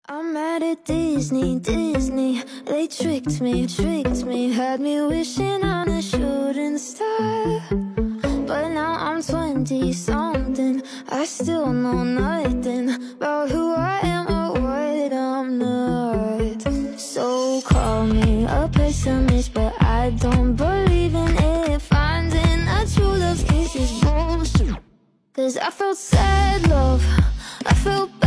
I'm mad at Disney, Disney. They tricked me, had me wishing on a shooting star. But now I'm 20-something, I still know nothing about who I am or what I'm not. So call me a pessimist, but I don't believe in it. Finding a true love's kiss is bullshit. 'Cause I felt sad love, I felt bad